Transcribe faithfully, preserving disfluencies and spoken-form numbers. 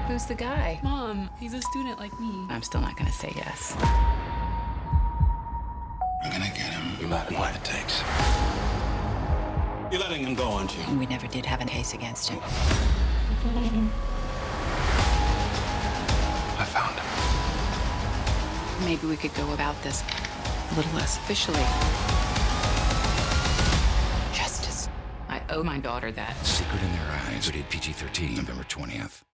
Who's the guy? Mom, he's a student like me. I'm still not gonna say yes. I'm gonna get him no matter what it takes. You're letting him go, aren't you? We never did have a case against him. I found him. Maybe we could go about this a little less officially. Justice. I owe my daughter that. Secret in Their Eyes, rated P G thirteen, November twentieth.